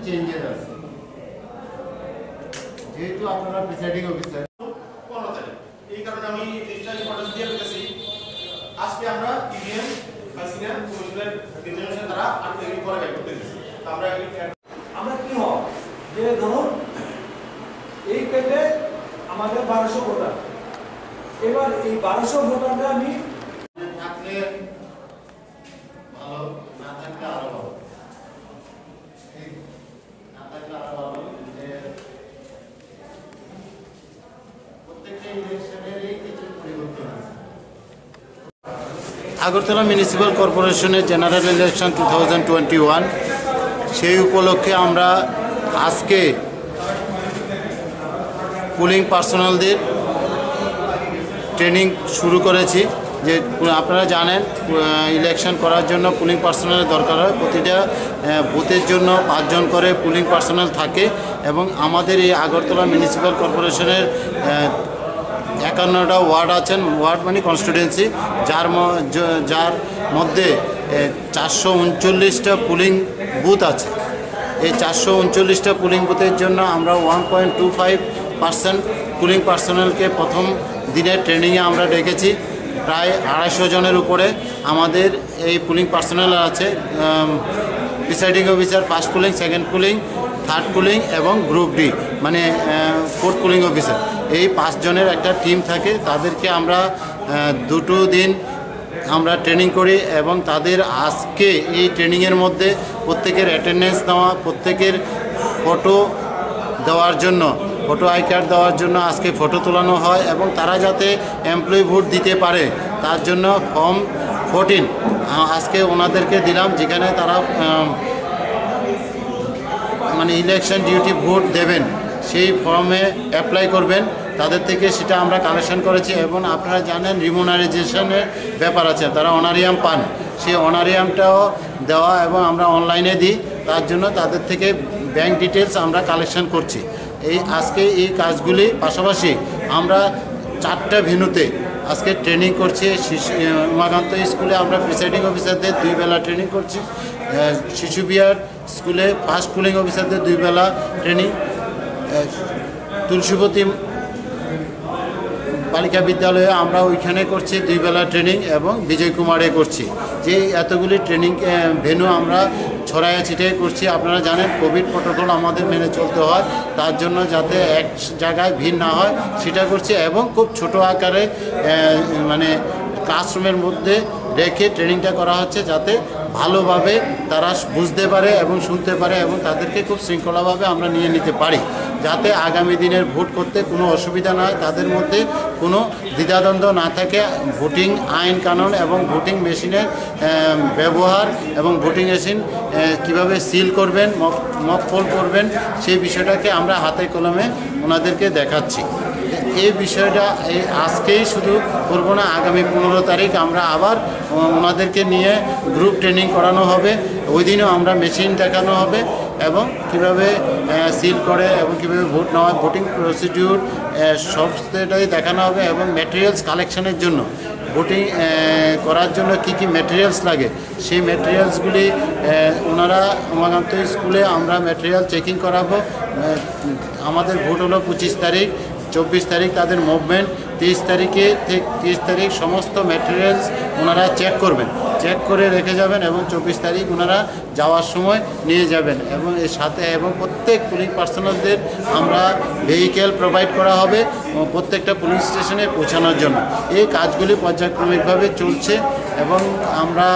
Changes আছে। যেহেতু আপনারা প্রিসাইডিং অফিসার 15 তারিখ, এই কারণে আমি লিস্টটা ইম্পর্টেন্স দিয়ে রেখেছি। আজকে আমরা ইভিএম বা সিনিয়র কমিশনের ডিক্লারেশন দ্বারা 8 তারিখ পরে বের করতে দিচ্ছি। তো আমরা কি হয় যে ধরুন এই কেটে আমাদের 1200 ভোটার, এবার এই 1200 ভোটারকে আমি থাকলে ভালো, না থাকলে আরো ভালো। না থাকলে আরো ভালো যে প্রত্যেকটা ইলেকশনেরই কিছু পরিবর্তন আছে। আগরতলা মিউনিসিপ্যাল কর্পোরেশনের জেনারেল ইলেকশন 2021, সেই উপলক্ষে আমরা আজকে পুলিং পার্সোনালদের ট্রেনিং শুরু করেছি। যে আপনারা জানেন ইলেকশন করার জন্য পুলিং পার্সোনালের দরকার হয়। প্রতিটা বুথের জন্য 5 জন করে পুলিং পার্সোনাল থাকে এবং আমাদের এই আগরতলা মিউনিসিপ্যাল কর্পোরেশনের 51টা ওয়ার্ড আছেন। ওয়ার্ড মানে কনস্টিটুয়েন্সি, যার মধ্যে 439টা পুলিং বুথ আছে। এই 439টা পুলিং বুথের জন্য আমরা 1.25% পুলিং পার্সোনালকে প্রথম দিনের ট্রেনিংয়ে আমরা ডেকেছি। প্রায় 250 জনের উপরে আমাদের এই পুলিং পার্সোনাল আছে। Presiding officer, first polling, second polling, third polling এবং গ্রুপ ডি মানে ফোর্থ পুলিং অফিসার, এই 5 জনের একটা টিম থাকে। তাদেরকে আমরা 2 দিন আমরা ট্রেনিং করি এবং তাদের আজকে এই ট্রেনিংয়ের মধ্যে প্রত্যেকের অ্যাটেন্ডেন্স দেওয়া, প্রত্যেকের ফটো দেওয়ার জন্য, ফটো আই কার্ড দেওয়ার জন্য আজকে ফটো তোলানো হয় এবং তারা যাতে এমপ্লয়ি ভোট দিতে পারে তার জন্য ফর্ম 14 আজকে ওনাদেরকে দিলাম, যেখানে তারা মানে ইলেকশন ডিউটি ভোট দেবেন সেই ফর্মে অ্যাপ্লাই করবেন। তাদের থেকে সেটা আমরা কালেকশন করেছি এবং আপনারা জানেন রিমুনারাইজেশনের ব্যাপার আছে, তারা অনারিয়াম পান, সেই অনারিয়ামটাও দেওয়া এবং আমরা অনলাইনে দিই। তার জন্য তাদের থেকে ব্যাংক ডিটেলস আমরা কালেকশন করছি। আজকে এই কাজগুলি পাশাপাশি আমরা 4টা ভেন্যুতে আজকে ট্রেনিং করছি। উমাকান্ত স্কুলে আমরা প্রিসাইডিং অফিসারদের 2 বেলা ট্রেনিং করছি। শিশু বিহার স্কুলে ফার্স্ট পুলিং অফিসারদের 2 বেলা ট্রেনিং। তুলসীবতী বালিকা বিদ্যালয়ে আমরা ওইখানে করছি 2 বেলা ট্রেনিং এবং বিজয় কুমারে করছি। যে এতগুলি ট্রেনিং ভেন্যু আমরা ছড়ায় ছিটিয়ে করছি। আপনারা জানেন কোভিড প্রোটোকল আমাদের মেনে চলতে হয়, তার জন্য যাতে এক জায়গায় ভিড় না হয় সেটা করছি এবং খুব ছোট আকারে মানে ক্লাসরুমের মধ্যে রেখে ট্রেনিংটা করা হচ্ছে, যাতে ভালোভাবে তারা বুঝতে পারে এবং শুনতে পারে এবং তাদেরকে খুব শৃঙ্খলাভাবে আমরা নিয়ে নিতে পারি, যাতে আগামী দিনের ভোট করতে কোনো অসুবিধা না হয়, তাদের মধ্যে কোনো দ্বিধাদ্বন্দ্ব না থাকে। ভোটিং আইন কানুন এবং ভোটিং মেশিনের ব্যবহার এবং ভোটিং মেশিন কীভাবে সিল করবেন, মক পোল করবেন, সেই বিষয়টাকে আমরা হাতে কলমে ওনাদেরকে দেখাচ্ছি। এই বিষয়টা আজকেই শুধু করবো না, আগামী 15 তারিখ আমরা আবার ওনাদেরকে নিয়ে গ্রুপ ট্রেনিং করানো হবে। ওই দিনও আমরা মেশিন দেখানো হবে এবং কিভাবে সিল করে এবং কীভাবে ভোট নেওয়া, ভোটিং প্রসিডিউর সবটাই দেখানো হবে এবং ম্যাটেরিয়ালস কালেকশনের জন্য, ভোটিং করার জন্য কি কি ম্যাটেরিয়ালস লাগে সেই ম্যাটেরিয়ালসগুলি ওনারা উমাকান্ত স্কুলে আমরা ম্যাটেরিয়াল চেকিং করাবো। আমাদের ভোট হলো 25 তারিখ, 24 তারিখ তাদের মুভমেন্ট, 23 তারিখে থেকে 30 তারিখ সমস্ত ম্যাটেরিয়ালস ওনারা চেক করবেন, চেক করে রেখে যাবেন এবং 24 তারিখ ওনারা যাওয়ার সময় নিয়ে যাবেন। এবং এর সাথে এবং প্রত্যেক পুলিং পার্সোনালদের আমরা ভেহিকেল প্রোভাইড করা হবে প্রত্যেকটা পুলিং স্টেশনে পৌঁছানোর জন্য। এই কাজগুলি পর্যায়ক্রমিকভাবে চলছে এবং আমরা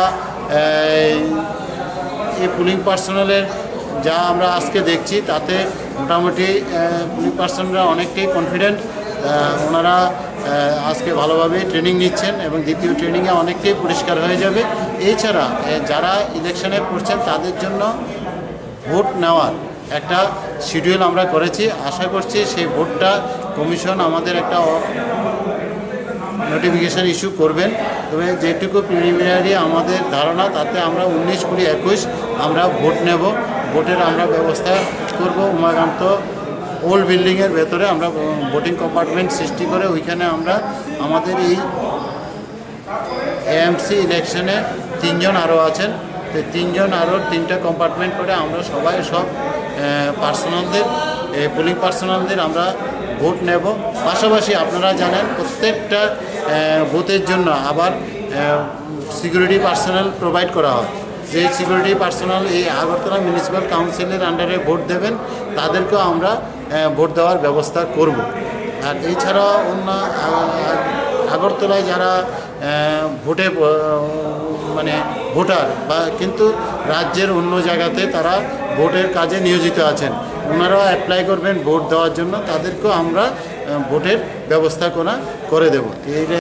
এই পুলিং পার্সোনালের যা আমরা আজকে দেখছি তাতে মোটামুটি পুলিং পার্সনরা অনেকটাই কনফিডেন্ট। ওনারা আজকে ভালোভাবে ট্রেনিং নিচ্ছেন এবং দ্বিতীয় ট্রেনিংয়ে অনেকটাই পরিষ্কার হয়ে যাবে। এছাড়া যারা ইলেকশনে পড়ছেন তাদের জন্য ভোট নেওয়ার একটা শিডিউল আমরা করেছি। আশা করছি সেই ভোটটা কমিশন আমাদের একটা নোটিফিকেশান ইস্যু করবেন। তবে যেটুকু প্রিলিমিনারি আমাদের ধারণা তাতে আমরা 19, 20, 21 আমরা ভোট নেব। ভোটের আমরা ব্যবস্থা করব। উমাকান্ত ওল্ড বিল্ডিংয়ের ভেতরে আমরা ভোটিং কম্পার্টমেন্ট সৃষ্টি করে ওইখানে আমরা আমাদের এই এএমসি ইলেকশনে 3 জন আরও আছেন, তো 3 জন আরও 3টা কম্পার্টমেন্ট করে আমরা সবাই সব পার্সোনালদের পুলিং পার্সোনালদের আমরা ভোট নেব। পাশাপাশি আপনারা জানেন প্রত্যেকটা বুথের জন্য আবার সিকিউরিটি পার্সোনাল প্রোভাইড করা হয়। যে সিকিউরিটি পার্সোনাল এই আগরতলা মিউনিসিপ্যাল কাউন্সিলের আন্ডারে ভোট দেবেন তাদেরকেও আমরা ভোট দেওয়ার ব্যবস্থা করব। আর এছাড়া অন্য আগরতলায় যারা ভোটে মানে ভোটার বা কিন্তু রাজ্যের অন্য জায়গাতে তারা ভোটের কাজে নিয়োজিত আছেন, ওনারাও অ্যাপ্লাই করবেন ভোট দেওয়ার জন্য, তাদেরকেও আমরা ভোটের ব্যবস্থা করে দেব। এই